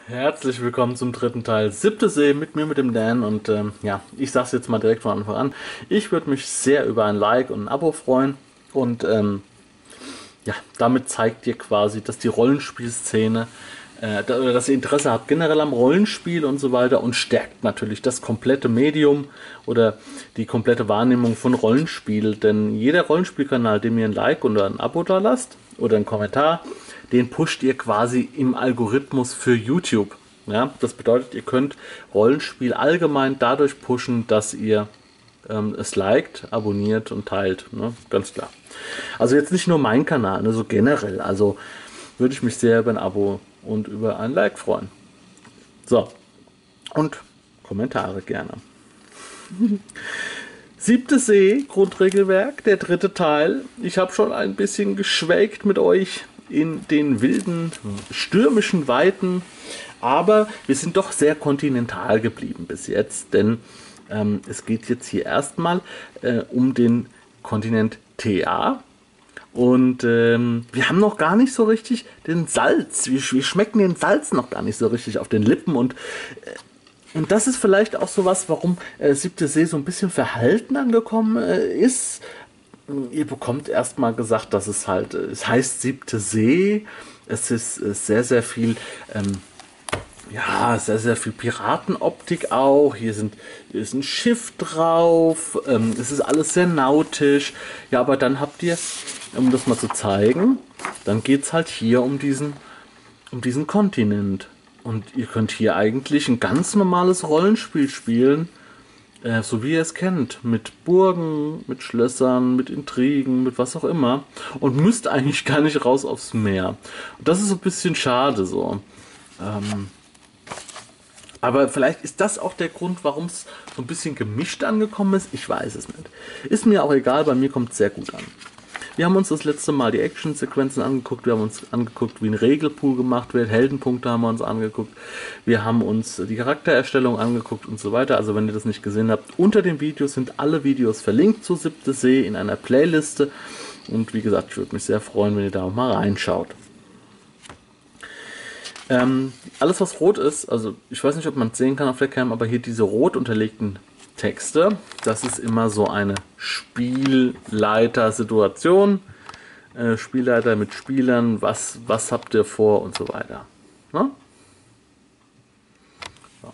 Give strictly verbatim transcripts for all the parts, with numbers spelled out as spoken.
Herzlich willkommen zum dritten Teil Siebte See mit mir, mit dem Dan. Und ähm, ja, ich sag's jetzt mal direkt von Anfang an. Ich würde mich sehr über ein Like und ein Abo freuen. Und ähm, ja, damit zeigt ihr quasi, dass die Rollenspielszene, äh, da, oder dass ihr Interesse habt generell am Rollenspiel und so weiter und stärkt natürlich das komplette Medium oder die komplette Wahrnehmung von Rollenspiel. Denn jeder Rollenspielkanal, dem ihr ein Like oder ein Abo da lasst oder einen Kommentar, den pusht ihr quasi im Algorithmus für YouTube. Ja, das bedeutet, ihr könnt Rollenspiel allgemein dadurch pushen, dass ihr ähm, es liked, abonniert und teilt. Ne? Ganz klar. Also jetzt nicht nur mein Kanal, ne, so generell. Also würde ich mich sehr über ein Abo und über ein Like freuen. So, und Kommentare gerne. Siebte See, Grundregelwerk, der dritte Teil. Ich habe schon ein bisschen geschwelgt mit euch in den wilden, stürmischen Weiten, aber wir sind doch sehr kontinental geblieben bis jetzt, denn ähm, es geht jetzt hier erstmal äh, um den Kontinent T A. Und ähm, wir haben noch gar nicht so richtig den Salz. Wir, wir schmecken den Salz noch gar nicht so richtig auf den Lippen. Und, äh, und das ist vielleicht auch so was, warum äh, Siebte See so ein bisschen verhalten angekommen äh, ist. Ihr bekommt erstmal gesagt, dass es halt, es heißt Siebte See. Es ist äh, sehr, sehr viel ähm, ja, sehr, sehr viel Piratenoptik auch. Hier, sind, hier ist ein Schiff drauf. Ähm, es ist alles sehr nautisch. Ja, aber dann habt ihr, um das mal zu zeigen, dann geht es halt hier um diesen, um diesen Kontinent. Und ihr könnt hier eigentlich ein ganz normales Rollenspiel spielen, äh, so wie ihr es kennt. Mit Burgen, mit Schlössern, mit Intrigen, mit was auch immer. Und müsst eigentlich gar nicht raus aufs Meer. Und das ist so ein bisschen schade so. Ähm, Aber vielleicht ist das auch der Grund, warum es so ein bisschen gemischt angekommen ist. Ich weiß es nicht. Ist mir auch egal, bei mir kommt es sehr gut an. Wir haben uns das letzte Mal die Action-Sequenzen angeguckt. Wir haben uns angeguckt, wie ein Regelpool gemacht wird. Heldenpunkte haben wir uns angeguckt. Wir haben uns die Charaktererstellung angeguckt und so weiter. Also wenn ihr das nicht gesehen habt, unter dem Video sind alle Videos verlinkt zu Siebte See in einer Playliste. Und wie gesagt, ich würde mich sehr freuen, wenn ihr da auch mal reinschaut. Ähm, alles was rot ist, also ich weiß nicht, ob man es sehen kann auf der Cam, aber hier diese rot unterlegten Texte, das ist immer so eine Spielleiter-Situation. Äh, Spielleiter mit Spielern, was, was habt ihr vor und so weiter. Ne? So.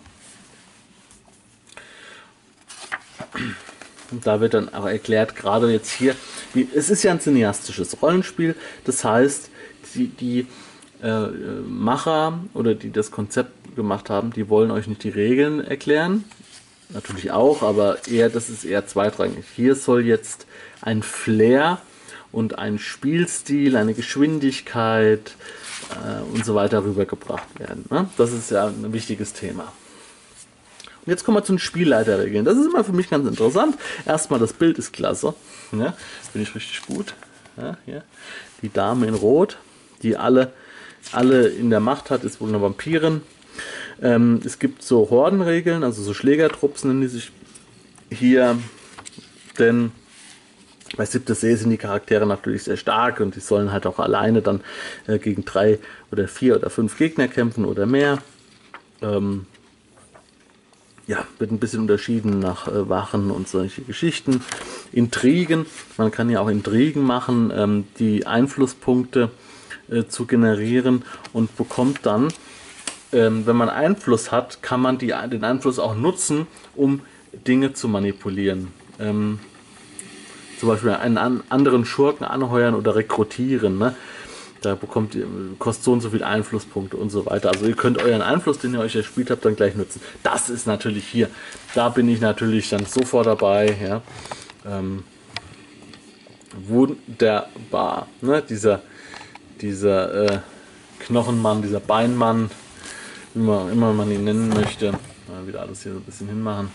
Und da wird dann auch erklärt, gerade jetzt hier, wie, es ist ja ein cineastisches Rollenspiel, das heißt, die, die Äh, Macher oder die das Konzept gemacht haben, die wollen euch nicht die Regeln erklären. Natürlich auch, aber eher, das ist eher zweitrangig. Hier soll jetzt ein Flair und ein Spielstil, eine Geschwindigkeit äh, und so weiter rübergebracht werden. Ne? Das ist ja ein wichtiges Thema. Und jetzt kommen wir zu den Spielleiterregeln. Das ist immer für mich ganz interessant. Erstmal, das Bild ist klasse. Ja, finde ich richtig gut. Ja, hier. Die Dame in Rot, die alle alle in der Macht hat, ist wohl eine Vampirin. Ähm, es gibt so Hordenregeln, also so Schlägertrupps nennen die sich hier, denn bei Siebte See sind die Charaktere natürlich sehr stark und die sollen halt auch alleine dann äh, gegen drei oder vier oder fünf Gegner kämpfen oder mehr. Ähm, ja, wird ein bisschen unterschieden nach äh, Wachen und solche Geschichten. Intrigen, man kann ja auch Intrigen machen, ähm, die Einflusspunkte zu generieren und bekommt dann, ähm, wenn man Einfluss hat, kann man die, den Einfluss auch nutzen, um Dinge zu manipulieren. Ähm, zum Beispiel einen an, anderen Schurken anheuern oder rekrutieren. Ne? Da bekommt ihr, kostet so und so viel Einflusspunkte und so weiter. Also ihr könnt euren Einfluss, den ihr euch erspielt habt, dann gleich nutzen. Das ist natürlich hier. Da bin ich natürlich dann sofort dabei. Ja? Ähm, wunderbar. Ne? Dieser dieser äh, Knochenmann, dieser Beinmann, wie man immer man ihn nennen möchte. Mal wieder alles hier so ein bisschen hinmachen.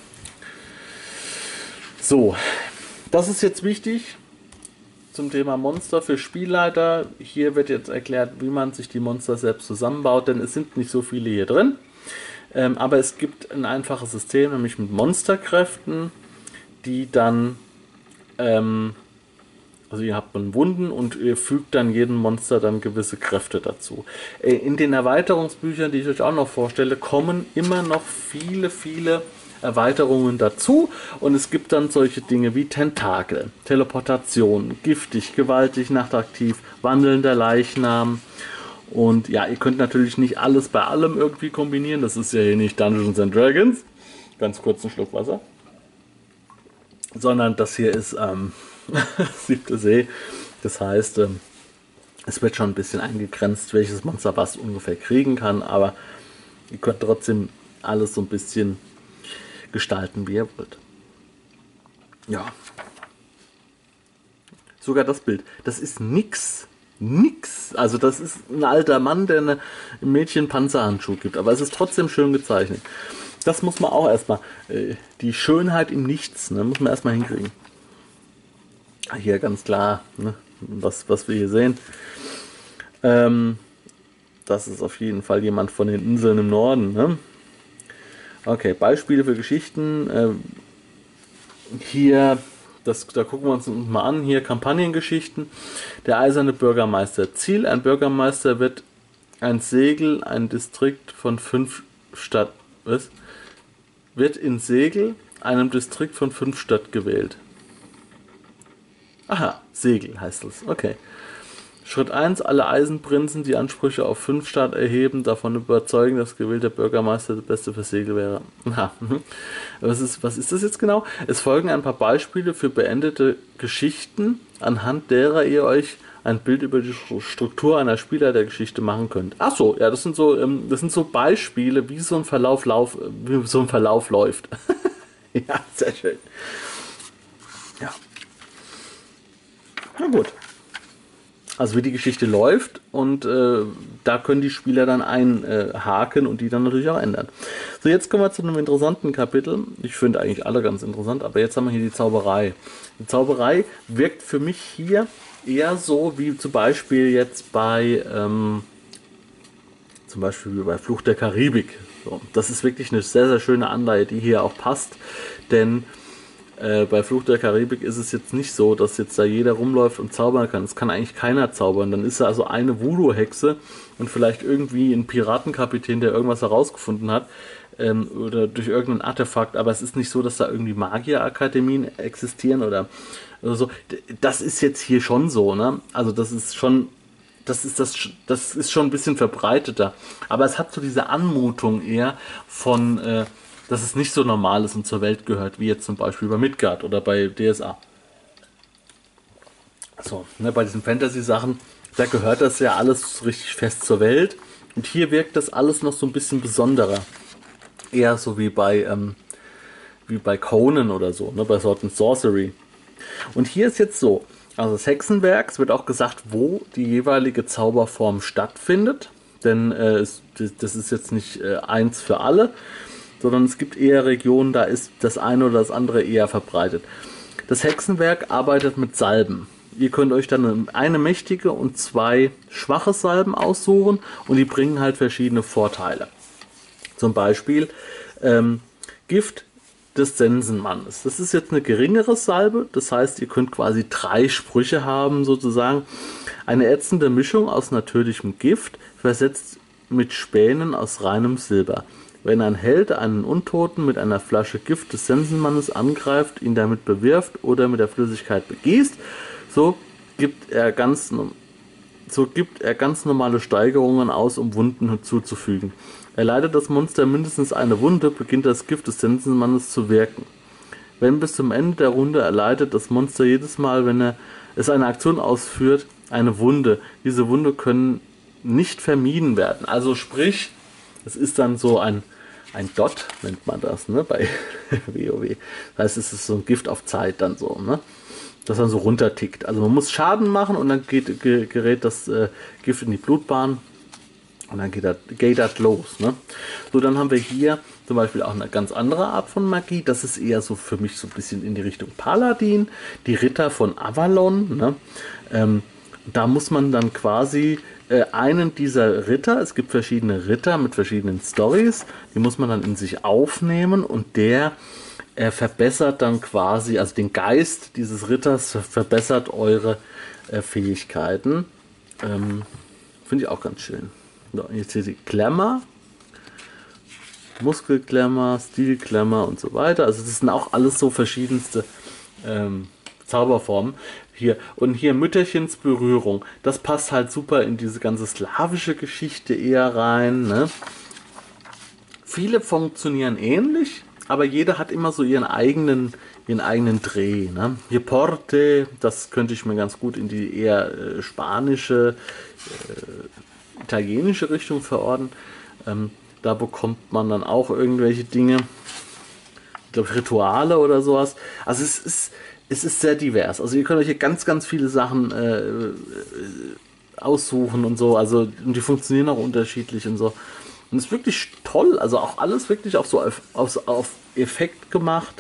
So, das ist jetzt wichtig zum Thema Monster für Spielleiter. Hier wird jetzt erklärt, wie man sich die Monster selbst zusammenbaut, denn es sind nicht so viele hier drin. Ähm, aber es gibt ein einfaches System, nämlich mit Monsterkräften, die dann ähm, Also ihr habt dann Wunden und ihr fügt dann jedem Monster dann gewisse Kräfte dazu. In den Erweiterungsbüchern, die ich euch auch noch vorstelle, kommen immer noch viele, viele Erweiterungen dazu. Und es gibt dann solche Dinge wie Tentakel, Teleportation, giftig, gewaltig, nachtaktiv, wandelnder Leichnam. Und ja, ihr könnt natürlich nicht alles bei allem irgendwie kombinieren. Das ist ja hier nicht Dungeons and Dragons. Ganz kurz einen Schluck Wasser. Sondern das hier ist ähm, siebte See. Das heißt, ähm, es wird schon ein bisschen eingegrenzt, welches Monster was ungefähr kriegen kann. Aber ihr könnt trotzdem alles so ein bisschen gestalten, wie ihr wollt. Ja. Sogar das Bild. Das ist nix. Nix. Also das ist ein alter Mann, der eine, einem Mädchen einen Panzerhandschuh gibt. Aber es ist trotzdem schön gezeichnet. Das muss man auch erstmal, äh, die Schönheit im Nichts, ne, muss man erstmal hinkriegen. Hier ganz klar, ne, was, was wir hier sehen. Ähm, das ist auf jeden Fall jemand von den Inseln im Norden. Ne? Okay, Beispiele für Geschichten. Äh, hier, das, da gucken wir uns mal an, hier Kampagnengeschichten. Der eiserne Bürgermeister. Ziel, ein Bürgermeister wird ein Segel, ein Distrikt von fünf Stadt... Was? Wird in Segel, einem Distrikt von fünf Stadt gewählt. Aha, Segel heißt es. Okay. Schritt eins. Alle Eisenprinzen, die Ansprüche auf fünf Stadt erheben, davon überzeugen, dass gewählter Bürgermeister der Beste für Segel wäre. Aha. Was ist, was ist das jetzt genau? Es folgen ein paar Beispiele für beendete Geschichten, anhand derer ihr euch ein Bild über die Struktur einer Spieler der Geschichte machen könnt. Ach so, ja, das sind so, ähm, das sind so Beispiele, wie so ein Verlauf, lauf, wie so ein Verlauf läuft. Ja, sehr schön. Ja. Na gut. Also wie die Geschichte läuft und äh, da können die Spieler dann einhaken äh, und die dann natürlich auch ändern. So, jetzt kommen wir zu einem interessanten Kapitel. Ich finde eigentlich alle ganz interessant, aber jetzt haben wir hier die Zauberei. Die Zauberei wirkt für mich hier eher so wie zum Beispiel jetzt bei ähm, zum Beispiel bei Fluch der Karibik. So, das ist wirklich eine sehr, sehr schöne Anleihe, die hier auch passt, denn äh, bei Fluch der Karibik ist es jetzt nicht so, dass jetzt da jeder rumläuft und zaubern kann. Es kann eigentlich keiner zaubern. Dann ist da also eine Voodoo-Hexe und vielleicht irgendwie ein Piratenkapitän, der irgendwas herausgefunden hat ähm, oder durch irgendein Artefakt. Aber es ist nicht so, dass da irgendwie Magierakademien existieren oder, oder so. Das ist jetzt hier schon so, ne? Also das ist schon, das ist das, das ist schon ein bisschen verbreiteter. Aber es hat so diese Anmutung eher von äh, dass es nicht so normal ist und zur Welt gehört, wie jetzt zum Beispiel bei Midgard oder bei D S A. So, ne, bei diesen Fantasy-Sachen, da gehört das ja alles richtig fest zur Welt. Und hier wirkt das alles noch so ein bisschen besonderer. Eher so wie bei, ähm, wie bei Conan oder so, ne, bei Sword and Sorcery. Und hier ist jetzt so, also das Hexenwerk, es wird auch gesagt, wo die jeweilige Zauberform stattfindet. Denn äh, es, das ist jetzt nicht äh, eins für alle, sondern es gibt eher Regionen, da ist das eine oder das andere eher verbreitet. Das Hexenwerk arbeitet mit Salben. Ihr könnt euch dann eine mächtige und zwei schwache Salben aussuchen und die bringen halt verschiedene Vorteile. Zum Beispiel ähm, Gift des Sensenmannes. Das ist jetzt eine geringere Salbe, das heißt, ihr könnt quasi drei Sprüche haben sozusagen. Eine ätzende Mischung aus natürlichem Gift, versetzt mit Spänen aus reinem Silber. Wenn ein Held einen Untoten mit einer Flasche Gift des Sensenmannes angreift, ihn damit bewirft oder mit der Flüssigkeit begießt, so gibt er ganz, so gibt er ganz normale Steigerungen aus, um Wunden hinzuzufügen. Erleidet das Monster mindestens eine Wunde, beginnt das Gift des Sensenmannes zu wirken. Wenn bis zum Ende der Runde erleidet das Monster jedes Mal, wenn er es eine Aktion ausführt, eine Wunde. Diese Wunde können nicht vermieden werden. Also sprich, es ist dann so ein Ein Dot nennt man das, ne, bei WoW. Das heißt, es ist so ein Gift auf Zeit dann so, ne, das dann so runtertickt. Also man muss Schaden machen und dann geht, ge, gerät das äh, Gift in die Blutbahn und dann geht das, geht das los, ne. So, dann haben wir hier zum Beispiel auch eine ganz andere Art von Magie. Das ist eher so für mich so ein bisschen in die Richtung Paladin, die Ritter von Avalon, ne. Ähm, da muss man dann quasi einen dieser Ritter, es gibt verschiedene Ritter mit verschiedenen Stories, die muss man dann in sich aufnehmen und der er verbessert dann quasi, also den Geist dieses Ritters verbessert eure äh, Fähigkeiten. Ähm, Finde ich auch ganz schön. So, jetzt hier die Klemmer. Muskelklemmer, Stilklemmer und so weiter. Also das sind auch alles so verschiedenste ähm, Zauberformen. Hier. Und hier Mütterchens Berührung. Das passt halt super in diese ganze slawische Geschichte eher rein. Ne? Viele funktionieren ähnlich, aber jeder hat immer so ihren eigenen, ihren eigenen Dreh. Ne? Hier Porte, das könnte ich mir ganz gut in die eher äh, spanische, äh, italienische Richtung verorten. Ähm, da bekommt man dann auch irgendwelche Dinge, ich glaube Rituale oder sowas. Also es ist, es ist sehr divers. Also ihr könnt euch hier ganz, ganz viele Sachen äh, aussuchen und so. Also und die funktionieren auch unterschiedlich und so. Und es ist wirklich toll, also auch alles wirklich auf so auf, auf, auf Effekt gemacht.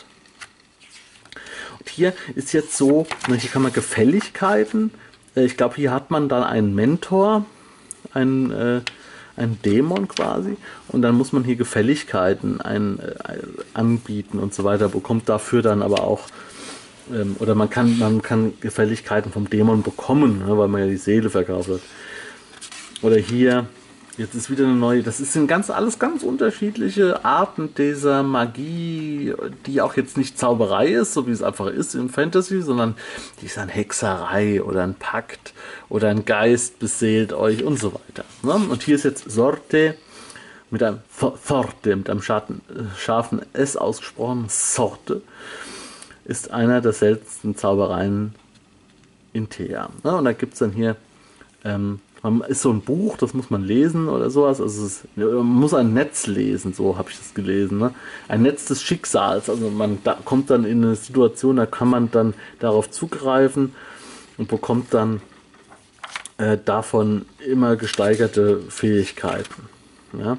Und hier ist jetzt so, hier kann man Gefälligkeiten, ich glaube hier hat man dann einen Mentor, einen, äh, einen Dämon quasi, und dann muss man hier Gefälligkeiten ein, äh, anbieten und so weiter, bekommt dafür dann aber auch, ähm, oder man kann, man kann Gefälligkeiten vom Dämon bekommen, ne, weil man ja die Seele verkauft hat. Oder hier, jetzt ist wieder eine neue, das sind ganz alles ganz unterschiedliche Arten dieser Magie, die auch jetzt nicht Zauberei ist, so wie es einfach ist im Fantasy, sondern die ist eine Hexerei oder ein Pakt oder ein Geist beseelt euch und so weiter. Und hier ist jetzt Sorte mit einem Sorte, mit einem scharfen, scharfen S ausgesprochen, Sorte, ist einer der seltensten Zaubereien in Thea. Und da gibt es dann hier ähm, ist so ein Buch, das muss man lesen oder sowas. Also es ist, man muss ein Netz lesen, so habe ich das gelesen. Ne? Ein Netz des Schicksals. Also man da, kommt dann in eine Situation, da kann man dann darauf zugreifen und bekommt dann äh, davon immer gesteigerte Fähigkeiten. Ja?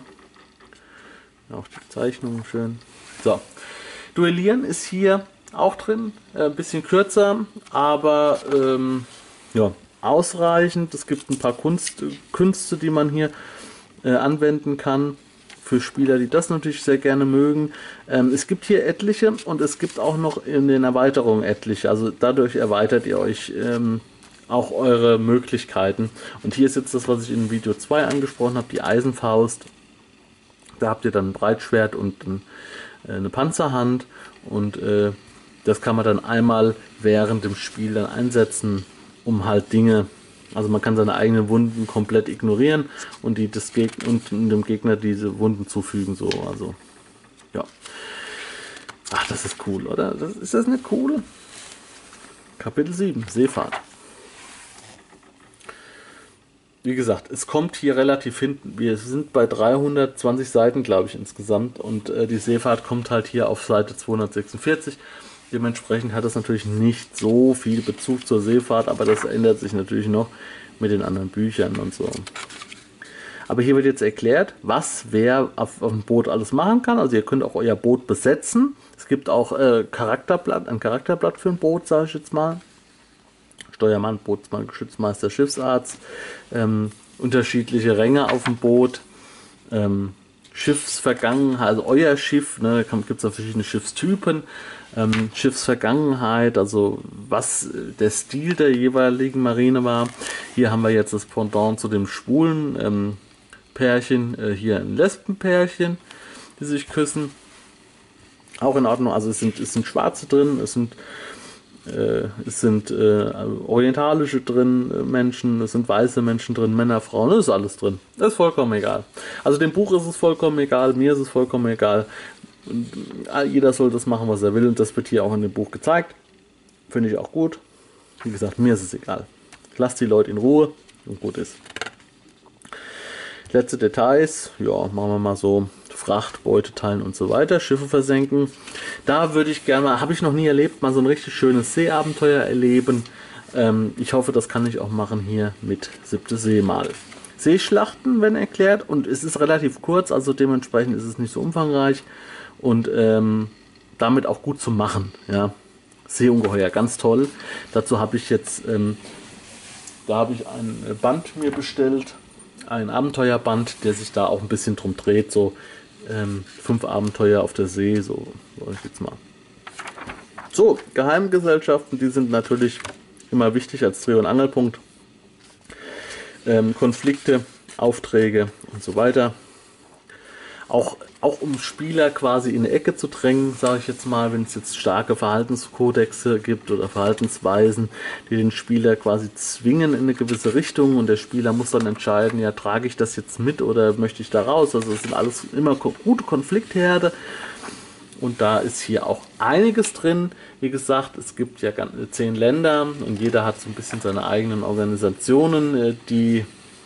Auch die Zeichnungen schön. So. Duellieren ist hier auch drin. Äh, ein bisschen kürzer, aber ähm, ja. ausreichend. Es gibt ein paar Kunst, Künste, die man hier äh, anwenden kann für Spieler, die das natürlich sehr gerne mögen. Ähm, es gibt hier etliche und es gibt auch noch in den Erweiterungen etliche. Also dadurch erweitert ihr euch ähm, auch eure Möglichkeiten. Und hier ist jetzt das, was ich in Video zwei angesprochen habe, die Eisenfaust. Da habt ihr dann ein Breitschwert und ein, äh, eine Panzerhand und äh, das kann man dann einmal während dem Spiel dann einsetzen, um halt Dinge, also man kann seine eigenen Wunden komplett ignorieren und die des Gegner und dem Gegner diese Wunden zufügen, so, also, ja. Ach, das ist cool, oder? Das, ist das nicht cool? Kapitel sieben, Seefahrt. Wie gesagt, es kommt hier relativ hinten. Wir sind bei dreihundertzwanzig Seiten, glaube ich, insgesamt und äh, die Seefahrt kommt halt hier auf Seite zweihundertsechsundvierzig. Dementsprechend hat es natürlich nicht so viel Bezug zur Seefahrt, aber das ändert sich natürlich noch mit den anderen Büchern und so. Aber hier wird jetzt erklärt, was wer auf, auf dem Boot alles machen kann. Also ihr könnt auch euer Boot besetzen. Es gibt auch äh, Charakterblatt, ein Charakterblatt für ein Boot, sage ich jetzt mal. Steuermann, Bootsmann, Geschützmeister, Schiffsarzt, ähm, unterschiedliche Ränge auf dem Boot. Ähm, Schiffsvergangenheit, also euer Schiff, ne, da gibt es auch verschiedene Schiffstypen, ähm, Schiffsvergangenheit, also was der Stil der jeweiligen Marine war. Hier haben wir jetzt das Pendant zu dem schwulen ähm, Pärchen, äh, hier ein Lesbenpärchen, die sich küssen. Auch in Ordnung, also es sind, es sind Schwarze drin, es sind Äh, es sind äh, orientalische drin, äh, Menschen, es sind weiße Menschen drin, Männer, Frauen, das ist alles drin. Das ist vollkommen egal. Also dem Buch ist es vollkommen egal, mir ist es vollkommen egal. Und, äh, jeder soll das machen, was er will und das wird hier auch in dem Buch gezeigt. Finde ich auch gut. Wie gesagt, mir ist es egal. Lasst die Leute in Ruhe und gut ist. Letzte Details, ja, machen wir mal so. Fracht, Beute teilen und so weiter, Schiffe versenken. Da würde ich gerne mal, habe ich noch nie erlebt, mal so ein richtig schönes Seeabenteuer erleben. Ähm, ich hoffe, das kann ich auch machen hier mit Siebte See mal. Seeschlachten werden erklärt und es ist relativ kurz, also dementsprechend ist es nicht so umfangreich und ähm, damit auch gut zu machen. Ja. Seeungeheuer, ganz toll. Dazu habe ich jetzt, ähm, da habe ich ein Band mir bestellt, ein Abenteuerband, der sich da auch ein bisschen drum dreht, so ähm, fünf Abenteuer auf der See, so sag ich jetzt mal. So, Geheimgesellschaften, die sind natürlich immer wichtig als Dreh- und Angelpunkt. Ähm, Konflikte, Aufträge und so weiter. Auch, auch um Spieler quasi in eine Ecke zu drängen, sage ich jetzt mal, wenn es jetzt starke Verhaltenskodexe gibt oder Verhaltensweisen, die den Spieler quasi zwingen in eine gewisse Richtung und der Spieler muss dann entscheiden, ja, trage ich das jetzt mit oder möchte ich da raus? Also es sind alles immer gute Konfliktherde und da ist hier auch einiges drin. Wie gesagt, es gibt ja zehn Länder und jeder hat so ein bisschen seine eigenen Organisationen, die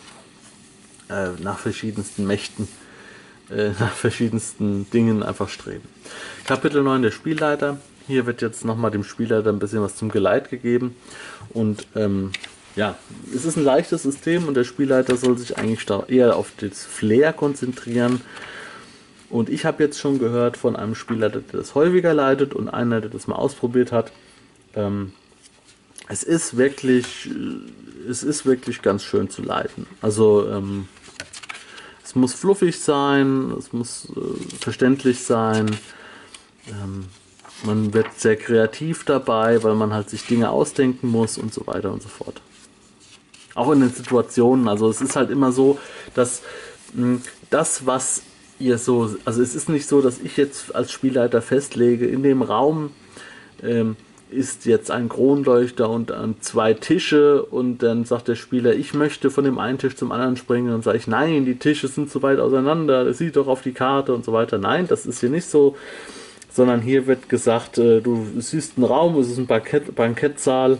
äh, nach verschiedensten Mächten nach verschiedensten Dingen einfach streben. Kapitel neun, der Spielleiter. Hier wird jetzt nochmal dem Spielleiter ein bisschen was zum Geleit gegeben. Und ähm, ja, es ist ein leichtes System und der Spielleiter soll sich eigentlich eher auf das Flair konzentrieren. Und ich habe jetzt schon gehört von einem Spielleiter, der das häufiger leitet und einer, der das mal ausprobiert hat. Ähm, es ist wirklich, es ist wirklich ganz schön zu leiten. Also ähm, es muss fluffig sein, es muss äh, verständlich sein. Ähm, man wird sehr kreativ dabei, weil man halt sich Dinge ausdenken muss und so weiter und so fort. Auch in den Situationen. Also es ist halt immer so, dass mh, das, was ihr so... Also es ist nicht so, dass ich jetzt als Spielleiter festlege, in dem Raum... Ähm, ist jetzt ein Kronleuchter und ähm, zwei Tische und dann sagt der Spieler, ich möchte von dem einen Tisch zum anderen springen und sage ich, nein, die Tische sind zu weit auseinander, das sieht doch auf die Karte und so weiter. Nein, das ist hier nicht so, sondern hier wird gesagt, äh, du siehst einen Raum, es ist ein Bankett, Bankettsaal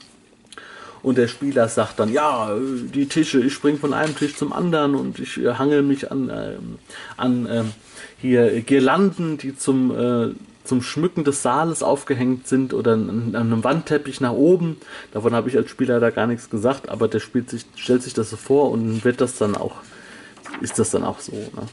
und der Spieler sagt dann, ja, die Tische, ich springe von einem Tisch zum anderen und ich äh, hangel mich an, äh, an äh, hier Girlanden, die zum äh, zum Schmücken des Saales aufgehängt sind oder an einem Wandteppich nach oben. Davon habe ich als Spieler da gar nichts gesagt, aber der spielt sich, stellt sich das so vor und wird das dann auch, ist das dann auch so. Ne?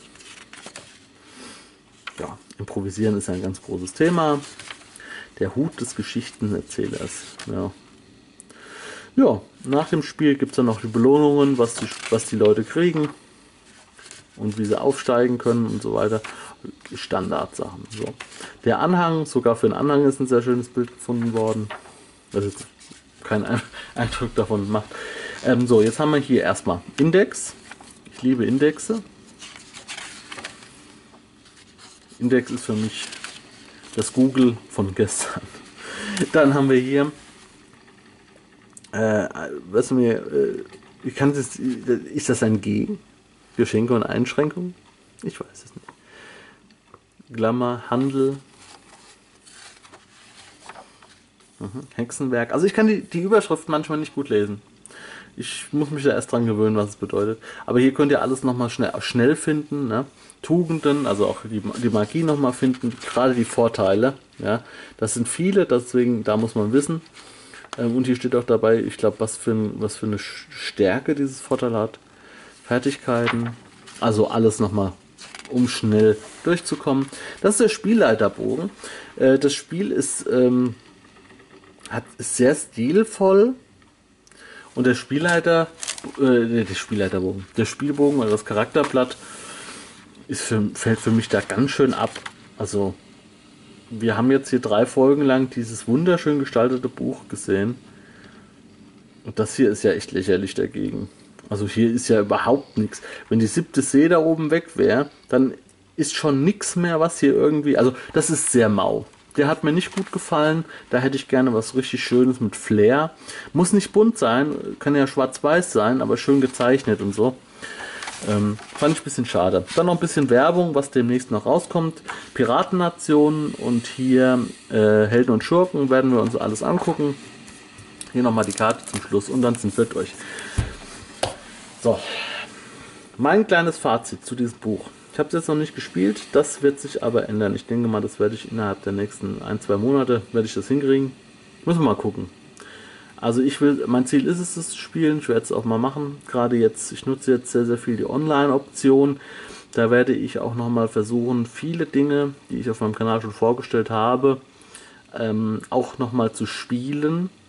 Ja, improvisieren ist ein ganz großes Thema. Der Hut des Geschichtenerzählers. Ja. Ja, nach dem Spiel gibt es dann noch die Belohnungen, was die, was die Leute kriegen und wie sie aufsteigen können und so weiter. Standardsachen. So. Der Anhang, sogar für den Anhang ist ein sehr schönes Bild gefunden worden. Das jetzt keinen Eindruck davon macht. Ähm, so, jetzt haben wir hier erstmal Index. Ich liebe Indexe. Index ist für mich das Google von gestern. Dann haben wir hier, äh, was mir, äh, ich kann das, ist das ein G? Geschenke und Einschränkungen? Ich weiß es nicht. Glamour, Handel, mhm. Hexenwerk. Also ich kann die, die Überschrift manchmal nicht gut lesen. Ich muss mich da erst dran gewöhnen, was es bedeutet. Aber hier könnt ihr alles nochmal schnell, schnell finden. Ne? Tugenden, also auch die, die Magie nochmal finden. Gerade die Vorteile. Ja? Das sind viele, deswegen, da muss man wissen. Und hier steht auch dabei, ich glaube, was für, ein, was für eine Stärke dieses Vorteil hat. Fertigkeiten. Also alles nochmal, um schnell durchzukommen. Das ist der Spielleiterbogen. Äh, das Spiel ist, ähm, hat, ist sehr stilvoll und der Spielleiter, äh, der Spielleiterbogen, der Spielbogen oder das Charakterblatt ist für, fällt für mich da ganz schön ab. Also wir haben jetzt hier drei Folgen lang dieses wunderschön gestaltete Buch gesehen und das hier ist ja echt lächerlich dagegen. Also hier ist ja überhaupt nichts. Wenn die siebte See da oben weg wäre, dann ist schon nichts mehr, was hier irgendwie... Also das ist sehr mau. Der hat mir nicht gut gefallen. Da hätte ich gerne was richtig Schönes mit Flair. Muss nicht bunt sein, kann ja schwarz-weiß sein, aber schön gezeichnet und so. Ähm, fand ich ein bisschen schade. Dann noch ein bisschen Werbung, was demnächst noch rauskommt. Piratennationen und hier äh, Helden und Schurken werden wir uns alles angucken. Hier nochmal die Karte zum Schluss und dann sind wir durch. So, mein kleines Fazit zu diesem Buch. Ich habe es jetzt noch nicht gespielt, das wird sich aber ändern. Ich denke mal, das werde ich innerhalb der nächsten ein, zwei Monate, werde ich das hinkriegen. Müssen wir mal gucken. Also ich will, mein Ziel ist es, das zu spielen. Ich werde es auch mal machen. Gerade jetzt, ich nutze jetzt sehr, sehr viel die Online-Option. Da werde ich auch nochmal versuchen, viele Dinge, die ich auf meinem Kanal schon vorgestellt habe, ähm, auch nochmal zu spielen.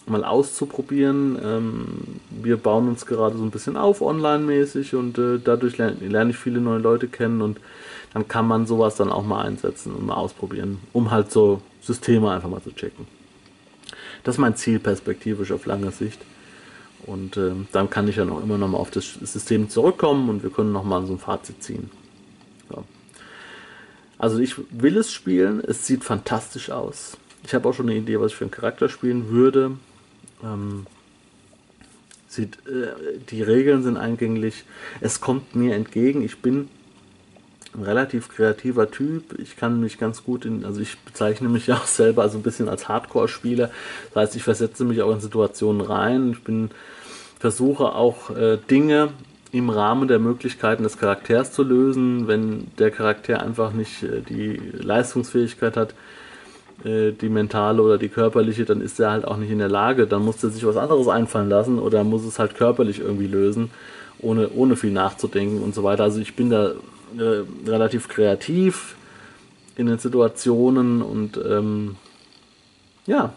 mal auszuprobieren. Ähm, wir bauen uns gerade so ein bisschen auf, online-mäßig, und äh, dadurch lerne, lerne ich viele neue Leute kennen, und dann kann man sowas dann auch mal einsetzen und mal ausprobieren, um halt so Systeme einfach mal zu checken. Das ist mein Ziel perspektivisch auf lange Sicht. Und äh, dann kann ich ja noch immer noch mal auf das System zurückkommen und wir können noch mal so ein Fazit ziehen. So. Also ich will es spielen, es sieht fantastisch aus. Ich habe auch schon eine Idee, was ich für einen Charakter spielen würde. Ähm, sieht, äh, die Regeln sind eingänglich. Es kommt mir entgegen. Ich bin ein relativ kreativer Typ. Ich kann mich ganz gut in, also ich bezeichne mich ja auch selber also ein bisschen als Hardcore-Spieler. Das heißt, ich versetze mich auch in Situationen rein. Ich bin, versuche auch äh, Dinge im Rahmen der Möglichkeiten des Charakters zu lösen. Wenn der Charakter einfach nicht äh, die Leistungsfähigkeit hat, äh, die mentale oder die körperliche, dann ist er halt auch nicht in der Lage. Dann muss er sich was anderes einfallen lassen oder muss es halt körperlich irgendwie lösen, ohne, ohne viel nachzudenken und so weiter. Also ich bin da äh, relativ kreativ in den Situationen und ähm, ja,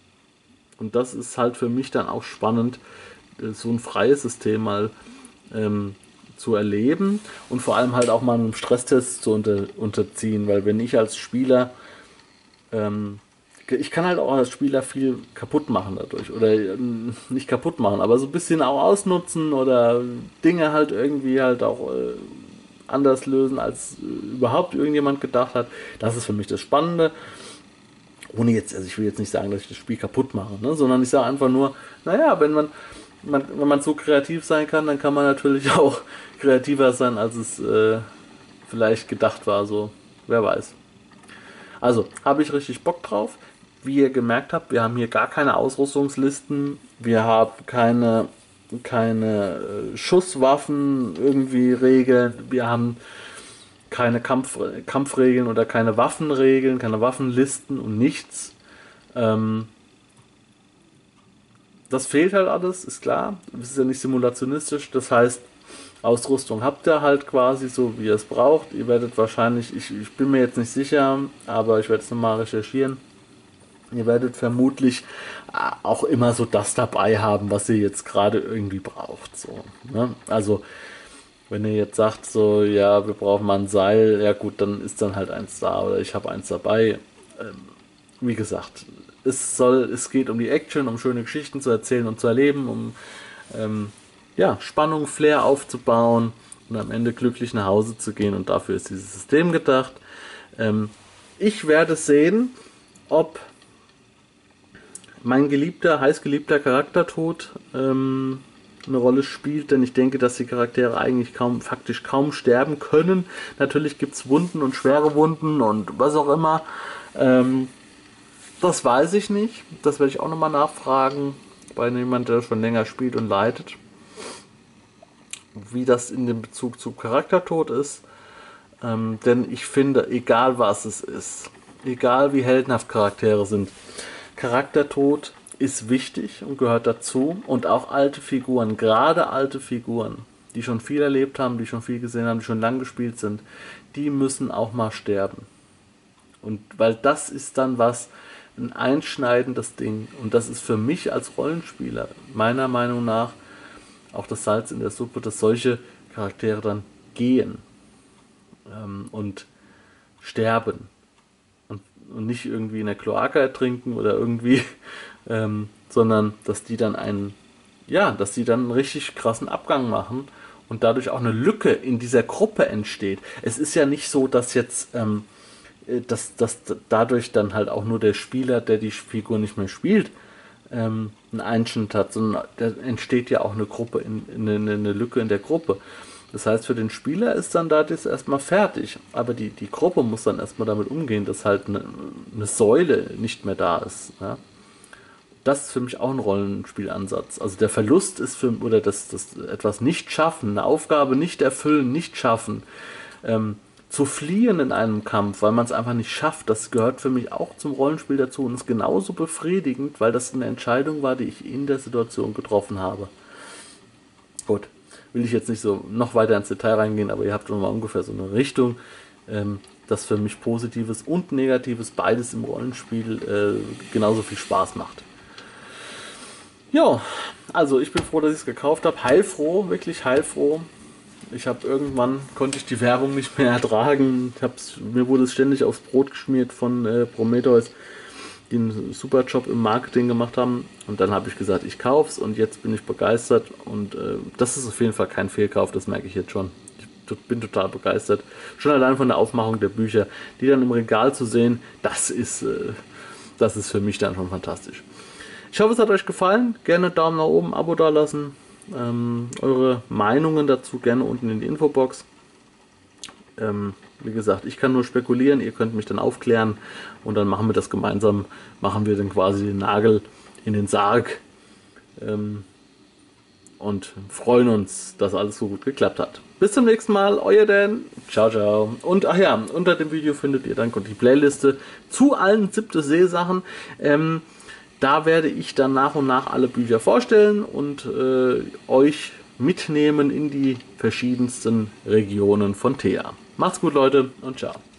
und das ist halt für mich dann auch spannend, äh, so ein freies System mal ähm, zu erleben und vor allem halt auch mal einem Stresstest zu unter, unterziehen, weil wenn ich als Spieler ähm, ich kann halt auch als Spieler viel kaputt machen dadurch. Oder ähm, nicht kaputt machen, aber so ein bisschen auch ausnutzen oder Dinge halt irgendwie halt auch äh, anders lösen, als äh, überhaupt irgendjemand gedacht hat. Das ist für mich das Spannende. Ohne jetzt, also ich will jetzt nicht sagen, dass ich das Spiel kaputt mache, ne? Sondern ich sage einfach nur, naja, wenn man, man, wenn man so kreativ sein kann, dann kann man natürlich auch kreativer sein, als es äh, vielleicht gedacht war. So, wer weiß. Also, habe ich richtig Bock drauf. Wie ihr gemerkt habt, wir haben hier gar keine Ausrüstungslisten. Wir haben keine, keine äh, Schusswaffen irgendwie Regeln. Wir haben keine Kampf, Kampfregeln oder keine Waffenregeln, keine Waffenlisten und nichts. Ähm, das fehlt halt alles, ist klar. Es ist ja nicht simulationistisch. Das heißt, Ausrüstung habt ihr halt quasi so, wie ihr es braucht. Ihr werdet wahrscheinlich, ich, ich bin mir jetzt nicht sicher, aber ich werde es nochmal recherchieren. Ihr werdet vermutlich auch immer so das dabei haben, was ihr jetzt gerade irgendwie braucht. So, ne? Also, wenn ihr jetzt sagt, so, ja, wir brauchen mal ein Seil, ja gut, dann ist dann halt eins da oder ich habe eins dabei. Ähm, wie gesagt, es soll, es geht um die Action, um schöne Geschichten zu erzählen und zu erleben, um ähm, ja, Spannung, Flair aufzubauen und am Ende glücklich nach Hause zu gehen, und dafür ist dieses System gedacht. Ähm, ich werde sehen, ob mein geliebter, heißgeliebter Charaktertod ähm, eine Rolle spielt, denn ich denke, dass die Charaktere eigentlich kaum, faktisch kaum sterben können. Natürlich gibt es Wunden und schwere Wunden und was auch immer. Ähm, das weiß ich nicht. Das werde ich auch nochmal nachfragen bei jemandem, der schon länger spielt und leitet, wie das in dem Bezug zu Charaktertod ist. Ähm, denn ich finde, egal was es ist, egal wie heldenhaft Charaktere sind, Charaktertod ist wichtig und gehört dazu. Und auch alte Figuren, gerade alte Figuren, die schon viel erlebt haben, die schon viel gesehen haben, die schon lang gespielt sind, die müssen auch mal sterben. Und weil das ist dann was, ein einschneidendes Ding. Und das ist für mich als Rollenspieler, meiner Meinung nach, auch das Salz in der Suppe, dass solche Charaktere dann gehen ähm, und sterben. Und, und nicht irgendwie in der Kloake ertrinken oder irgendwie, ähm, sondern dass die dann einen, ja, dass die dann einen richtig krassen Abgang machen und dadurch auch eine Lücke in dieser Gruppe entsteht. Es ist ja nicht so, dass jetzt, ähm, dass, dass dadurch dann halt auch nur der Spieler, der die Figur nicht mehr spielt, ähm, einen Einschnitt hat, sondern da entsteht ja auch eine Gruppe, in, in, in eine Lücke in der Gruppe. Das heißt, für den Spieler ist dann das erstmal fertig, aber die, die Gruppe muss dann erstmal damit umgehen, dass halt eine, eine Säule nicht mehr da ist. Ja? Das ist für mich auch ein Rollenspielansatz. Also der Verlust ist für, oder das, das etwas nicht schaffen, eine Aufgabe nicht erfüllen, nicht schaffen, ähm, zu fliehen in einem Kampf, weil man es einfach nicht schafft, das gehört für mich auch zum Rollenspiel dazu und ist genauso befriedigend, weil das eine Entscheidung war, die ich in der Situation getroffen habe. Gut, will ich jetzt nicht so noch weiter ins Detail reingehen, aber ihr habt schon mal ungefähr so eine Richtung, ähm, dass für mich Positives und Negatives beides im Rollenspiel äh, genauso viel Spaß macht. Ja, also ich bin froh, dass ich es gekauft habe. Heilfroh, wirklich heilfroh. Ich habe irgendwann, konnte ich die Werbung nicht mehr ertragen. Ich hab's, mir wurde es ständig aufs Brot geschmiert von äh, Prometheus, die einen super Job im Marketing gemacht haben. Und dann habe ich gesagt, ich kauf's und jetzt bin ich begeistert. Und äh, das ist auf jeden Fall kein Fehlkauf, das merke ich jetzt schon. Ich bin total begeistert. Schon allein von der Aufmachung der Bücher, die dann im Regal zu sehen, das ist, äh, das ist für mich dann schon fantastisch. Ich hoffe, es hat euch gefallen. Gerne Daumen nach oben, Abo da lassen. Ähm, eure Meinungen dazu gerne unten in die Infobox. Ähm, wie gesagt, ich kann nur spekulieren, ihr könnt mich dann aufklären und dann machen wir das gemeinsam, machen wir dann quasi den Nagel in den Sarg ähm, und freuen uns, dass alles so gut geklappt hat. Bis zum nächsten Mal, euer Dan. Ciao, ciao. Und ach ja, unter dem Video findet ihr dann die Playliste zu allen siebte Seesachen. Ähm, Da werde ich dann nach und nach alle Bücher vorstellen und äh, euch mitnehmen in die verschiedensten Regionen von Thea. Macht's gut, Leute, und ciao.